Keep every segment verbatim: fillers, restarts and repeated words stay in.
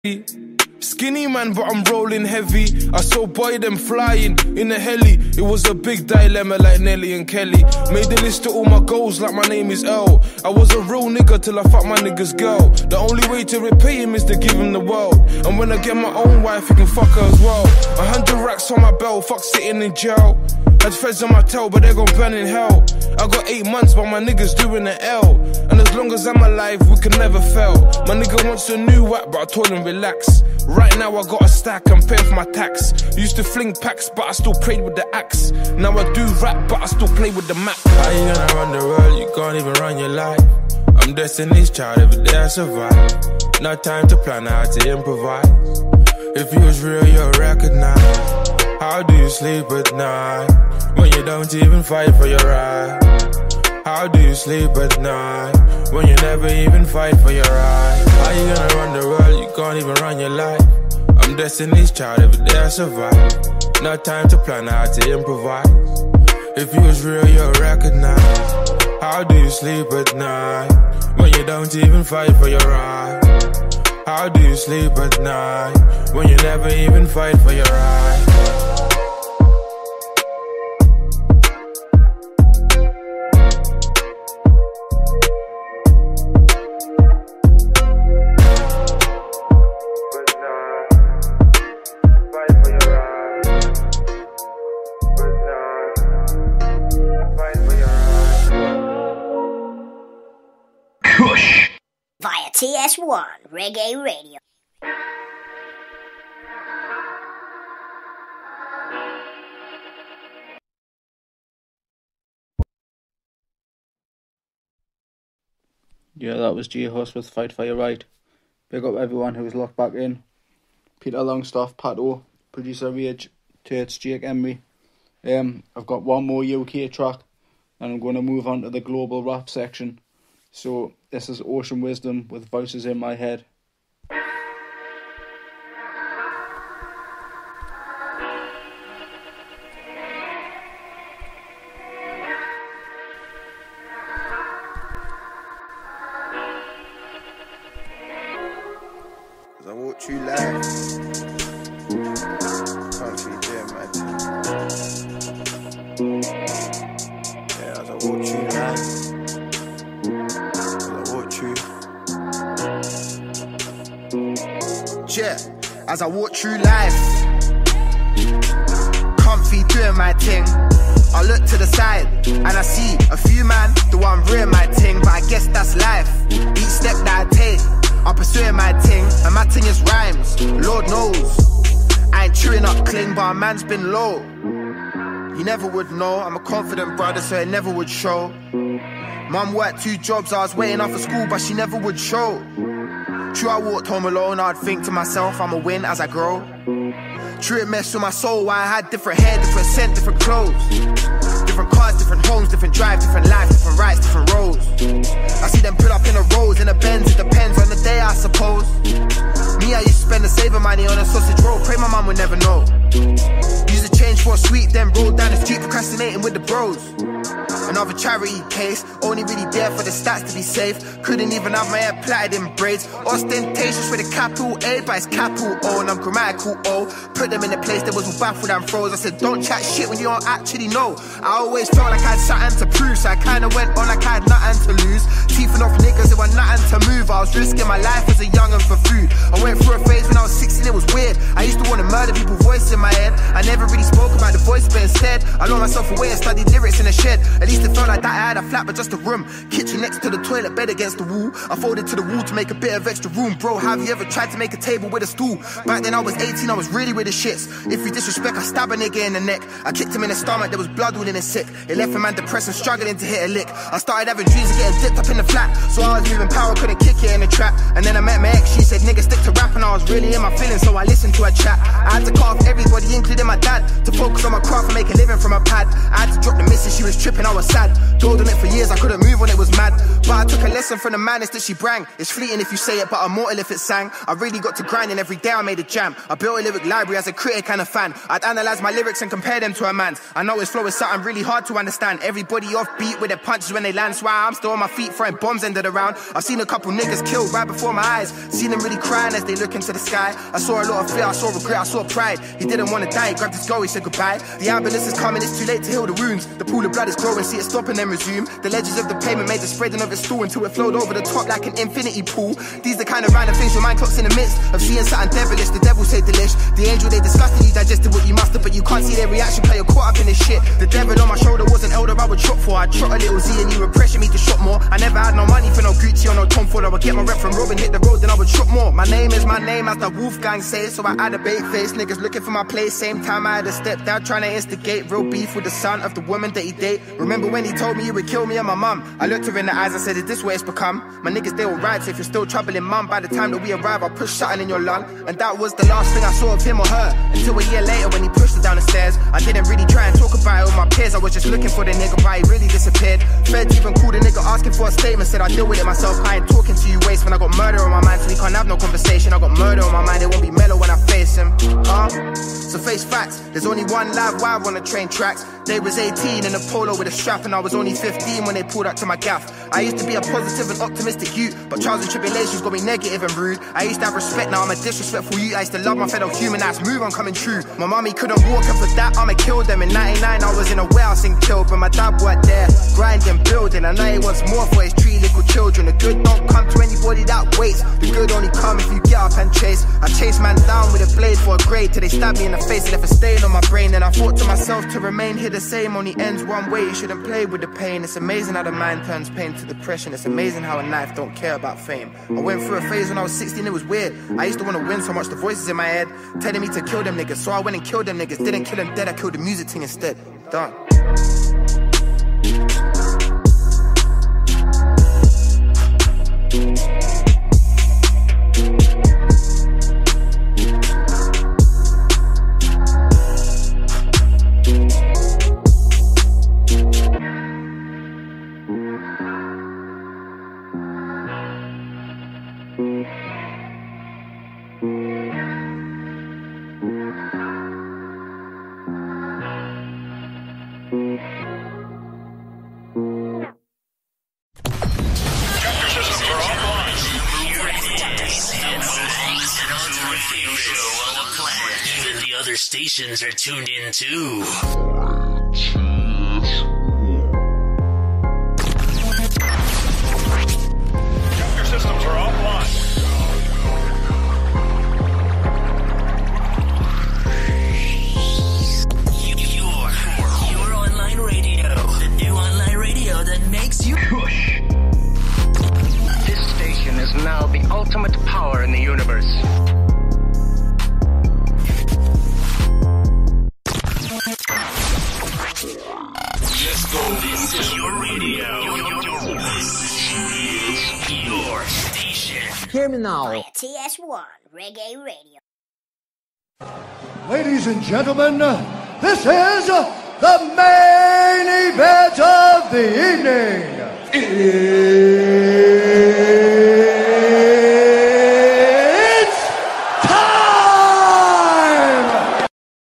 Skinny man, but I'm rolling heavy. I saw boy them flying in a heli. It was a big dilemma like Nelly and Kelly. Made the list of all my goals like my name is L. I was a real nigga till I fucked my nigga's girl. The only way to repay him is to give him the world. And when I get my own wife, he can fuck her as well. A hundred racks on my belt, fuck sitting in jail. Had feds on my tail, but they gon' burn in hell. I got eight months, but my niggas doing the L. And as long as I'm alive, we can never fail. My nigga wants a new whack, but I told him relax. Right now I got a stack, I'm paying for my tax. Used to fling packs, but I still prayed with the axe. Now I do rap, but I still play with the map. How you gonna run the world? You can't even run your life. I'm Destiny's child, every day I survive. No time to plan how to improvise. If you was real, you'll recognize. How do you sleep at night when you don't even fight for your right? How do you sleep at night when you never even fight for your right? How you gonna run the world? You can't even run your life. I'm Destiny's child, every day I survive. No time to plan how to improvise. If you was real, you'll recognize. How do you sleep at night when you don't even fight for your right? How do you sleep at night when you never even fight for your right? Via T S one Reggae Radio. Yeah, that was G Hus with Fight for Your Right. Big up everyone who was locked back in. Peter Longstaff, Pat O, producer Rage, Tates, Jake Emery. Um, I've got one more U K track, and I'm going to move on to the global rap section. So this is Ocean Wisdom with Voices in My Head. As I walk through life, country doing my thing. Yeah, as I walk through life. Yeah, as I walk through life, comfy doing my thing. I look to the side and I see a few man do I'm real my thing, but I guess that's life. Each step that I take, I'm pursuing my thing, and my thing is rhymes. Lord knows I ain't chewing up cling, but a man's been low. You never would know. I'm a confident brother, so it never would show. Mum worked two jobs, I was waiting off for school, but she never would show. True, I walked home alone, I'd think to myself, I'ma win as I grow. True, it messed with my soul, why I had different hair, different scent, different clothes. Different cars, different homes, different drives, different lives, different rights, different roads. I see them pull up in a Rolls, in a Benz, it depends on the day, I suppose. Me, I used to spend the saving money on a sausage roll, pray my mum would never know. Used to change for a sweet, then roll down the street procrastinating with the bros. Another charity case, only really there for the stats to be safe. Couldn't even have my hair plaited in braids. Ostentatious with a capital A, but it's capital O, and I'm grammatical O. Put them in a place that was all baffled and froze. I said, don't chat shit when you don't actually know. I always felt like I had something to prove, so I kinda went on like I had nothing to lose. Teething off niggas, it was nothing to move. I was risking my life as a young'un for food. I went through a phase when I was sixteen, it was weird. I used to wanna murder people, voice in my head. I never really spoke about the voice, but instead I locked myself away and studied lyrics in a shed. At least it felt like that I had a flat, but just a room. Kitchen next to the toilet, bed against the wall. I folded to the wall to make a bit of extra room. Bro, have you ever tried to make a table with a stool? Back then I was eighteen, I was really with the shits. If you disrespect, I stab a nigga in the neck. I kicked him in the stomach, there was blood all in his sick. It left a man depressed and struggling to hit a lick. I started having dreams of getting dipped up in the flat, so I was moving power, couldn't kick it in the trap. And then I met my ex, she said, nigga, stick to rap, and I was really in my feelings, so I listened to her chat. I had to cut off everybody, including my dad, to focus on my craft and make a living from a pad. I had to drop the missus, she was tripping, I was sad. Told on it for years, I couldn't move on, it was mad. But I took a lesson from the madness that she brang. It's fleeting if you say it, but immortal if it sang. I really got to grinding, every day I made a jam. I built a lyric library as a critic and a fan. I'd analyse my lyrics and compare them to a man's. I know his flow is something really hard to understand. Everybody off beat with their punches when they land. So I'm still on my feet throwing bombs end of the round. I've seen a couple niggas killed right before my eyes. Seen them really crying as they look into the sky. I saw a lot of fear, I saw regret, I saw pride. He didn't want to die, he grabbed his girl, he said goodbye. The ambulance is coming, it's too late to heal the wounds. The pool of blood is growing, see it stop and then resume. The ledges of the pavement made the spreading of its stool until it flowed over the top like an infinity pool. These the kind of random things your mind clocks in the midst of seeing something devilish. The devil say delish. The angel they disgusted, you digested what you must have, but you can't see their reaction cause you're caught up in this shit. The devil on my shoulder was an elder I would chop for. I'd trot a little Z and you would pressure me to shop more. I never had no money for no Gucci or no Tom Ford. I would get my rep from Robin, hit the road, then I would shop more. My name is my name, as the Wolfgang says, so I had a bait face. Niggas looking for my place, same time I had a step down trying to instigate real beef with the son of the woman that he date. Remember when he told me he would kill me and my mum? I looked her in the eyes, I said, is this what it's become? My niggas, they all ride, so if you're still troubling mum, by the time that we arrive, I'll push something in your lung. And that was the last thing I saw of him or her, until a year later when he pushed her down the stairs. I didn't really try and talk about it with my peers, I was just looking for the nigga, but he really disappeared. Feds even called a nigga asking for a statement, said I deal with it myself, I ain't talking to you waste. When I got murder on my mind, so we can't have no conversation. I got murder on my mind, it won't be mellow when I face him, huh? So face facts, there's only one live wire on the train tracks. They was eighteen in a polo with a strap, and I was only fifteen when they pulled up to my gaff. I used to be a positive and optimistic youth, but trials and tribulations got me negative and rude. I used to have respect, now I'm a disrespectful youth. I used to love my fellow human, that's move, I'm coming true. My mommy couldn't walk, and for that I'ma kill them. In ninety-nine I was in a warehouse in Kill, but my dad worked there, grinding, building. I know he wants more for his three little children. The good don't come to anybody that waits, the good only come if you get up and chase. I chase man down with a blade for a grade, till they stabbed me in the face and left a stain on my brain. And I thought to myself, to remain here the same only ends one way. You shouldn't play with the pain. It's amazing how the mind turns pain to depression. It's amazing how a knife don't care about fame. I went through a phase when I was sixteen, it was weird. I used to want to win so much, the voices in my head telling me to kill them niggas, so I went and killed them niggas. Didn't kill them dead, I killed the music thing instead. Done. Stations are tuned in too. Your systems are offline. Your, your online radio, the new online radio that makes you push. This station is now the ultimate power in the universe. This is your radio. This is your station. Hear me now. T S one Reggae Radio. Ladies and gentlemen, this is the main event of the evening. It's time!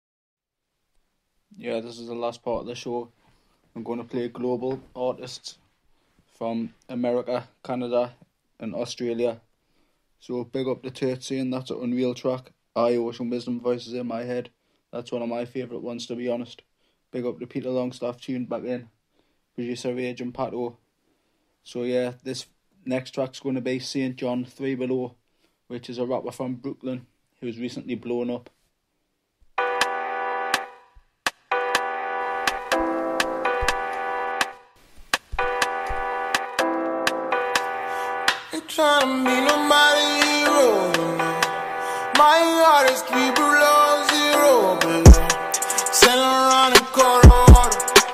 Yeah, this is the last part of the show. I'm going to play global artists from America, Canada and Australia. So big up the Tate saying that's an unreal track. I Ocean Wisdom Voices in my head. That's one of my favourite ones, to be honest. Big up to Peter Longstaff tuned back in. Producer Rage and Pato. So yeah, this next track's going to be Saint John three Below, which is a rapper from Brooklyn who's recently blown up. Trying to be nobody's hero, my heart is three below zero, baby. Sailing around in Colorado.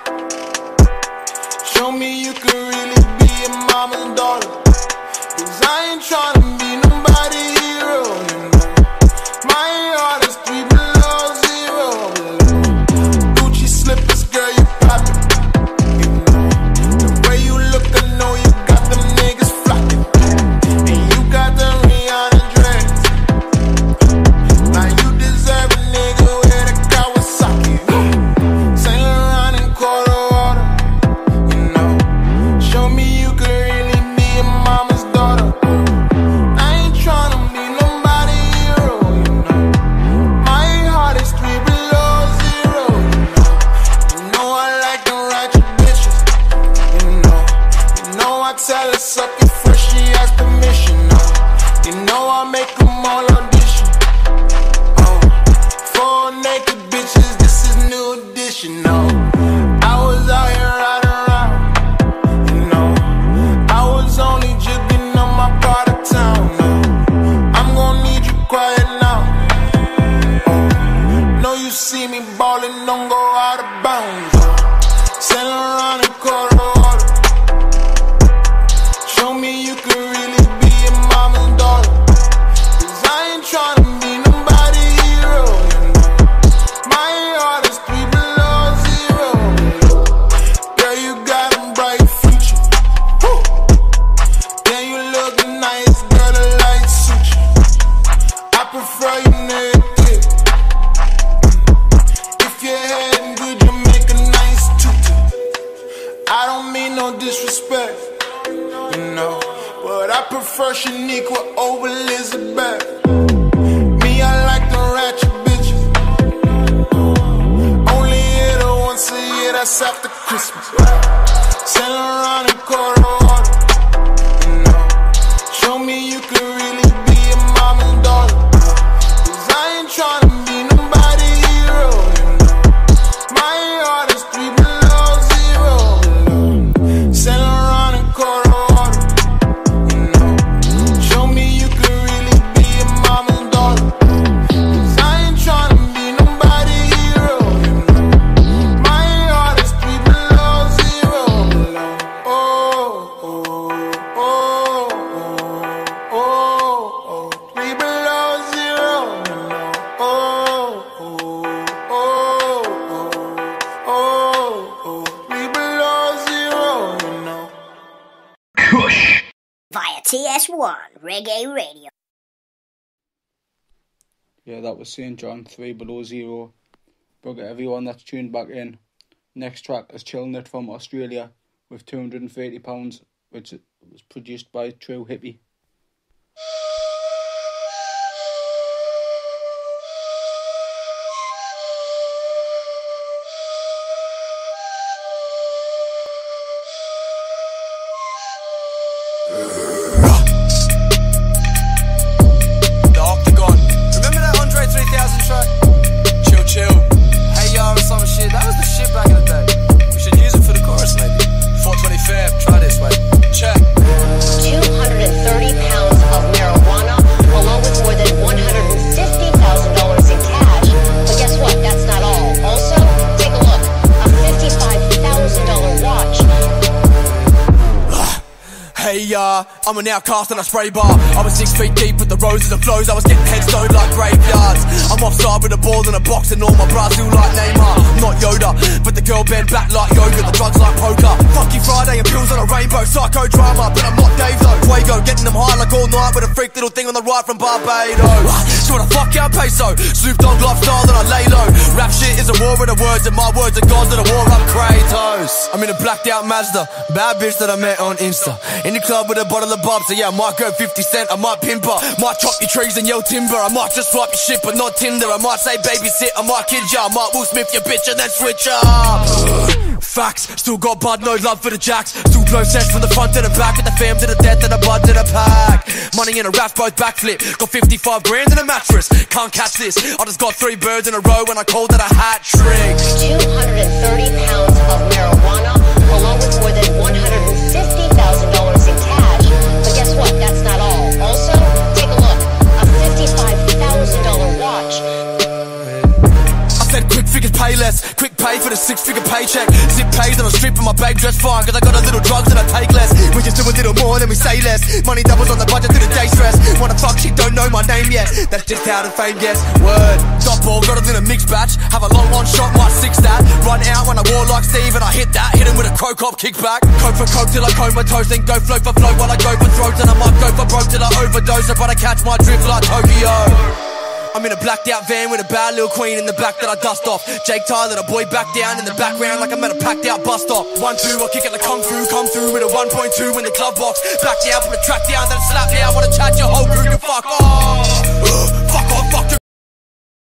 Show me you can really be a mama's daughter, cause I ain't trying to be nobody's hero, you know. My heart is three below zero, baby. Gucci slippers, girl, you pop it, you know. The way you look, I know you got them niggas flocking. Got the Rihanna dress. Now you deserve see me ballin', don't go out of bounds. Sail around and quarter water. Show me you can really be a mama's daughter. Cause I ain't tryna be nobody hero, you know. My heart is three below zero. Girl, you got a bright future. Woo. Yeah, you look nice, girl, the light suit you. I prefer you naked. If you're heading good, you make a nice tutor. I don't mean no disrespect, you know, but I prefer Shaniqua over Elizabeth. Me, I like the ratchet bitches. Only hit her once a year, that's after Christmas. Sail around in quarter water, you know. Show me you can really be a mama's daughter. Cause I ain't tryna be nobody hero, you know. My heart is three below zero. Sail around in quarter water, you know. Show me you can really be a mama's daughter. Cause I ain't tryna be nobody hero, you know. My heart is three below zero. Oh, oh, oh, oh, oh, oh. Three below zero, you know. Oh, oh, oh, oh, oh, oh. Three below zero, you know. Via T S one Reggae Radio. Yeah, that was Saint John, three below zero. But everyone that's tuned back in. Next track is Chillin' It from Australia with two hundred thirty pounds, which was produced by True Hippie. The Octagon. Remember that Andre three thousand track? Chill, chill. Hey, yo, or some shit. That was the shit back in the day. We should use it for the chorus, maybe. four twenty fam. Try this, mate. Check. two hundred thirty pounds of marijuana, along with more than one hundred fifty thousand dollars in cash. But guess what? That's not all. Also, take a look. A fifty-five thousand dollars watch. Hey, uh, I'm an outcast in a spray bar. I was six feet deep with the roses and flows. I was getting headstoned like graveyards. I'm offside with a ball in a box and all my bras do like Neymar. I'm not Yoda, but the girl bend back like yoga. The drugs like poker. Funky Friday and pills on a rainbow. Psychodrama, but I'm not Dave though. Fuego, getting them high like all night with a freak little thing on the right from Barbados. She wanna fuck out peso. Snoop Dogg lifestyle and I lay low. Rap shit is a war with the words and my words are gods of the war. I'm Kratos. I'm in a blacked out Mazda. Bad bitch that I met on Insta. In the club with a bottle of Bob, so yeah, I might go fifty cent, I might pimp her. Might chop your trees and yell timber. I might just swipe your shit but not Tinder. I might say babysit, I might kid ya. I might Will Smith your bitch and then switch up. Facts, still got bud, no love for the jacks. Still blow sets from the front to the back. With the fam to the death and the bud to the pack. Money in a rap, both backflip. Got fifty-five grand in a mattress. Can't catch this, I just got three birds in a row and I called it a hat trick. two hundred thirty pounds of marijuana, along with more than one hundred fifty thousand dollars in cash. But guess what? That's not all. Also, take a look. A fifty-five thousand dollars watch. I said quick figures pay less. Quick pay for the six figure paycheck. Zip pays and I'm stripping my babe dress fine. Cause I got a little drugs and I take less. We just do a little more than we say less. Money doubles on the budget through the day stress. Wanna fuck, she don't know my name yet. That's just how the fame gets. Word. Dot ball, got it in a mixed batch. Have a long one shot, might six that. Run out when I war like Steve and I hit that. Hit him with a crow cop kickback. Coke for coke till I comatose. Then go float for float while I go for throats. And I might go for broke till I overdose. But I catch my drift like Tokyo. I'm in a blacked out van with a bad little queen in the back that I dust off. Jake Tyler, the boy back down in the background like I'm at a packed out bus stop. One, two, I kick it like kung fu, come through with a one point two in the glove box. Back down, put a track down, then slap down, wanna chat your whole crew to fuck off.